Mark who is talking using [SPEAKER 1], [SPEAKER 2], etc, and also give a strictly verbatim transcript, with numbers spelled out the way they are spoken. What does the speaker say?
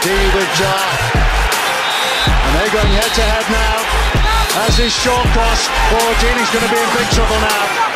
[SPEAKER 1] He with Jar. And they're going head to head now. As is short cross. Oh, Gini's going to be in big trouble now.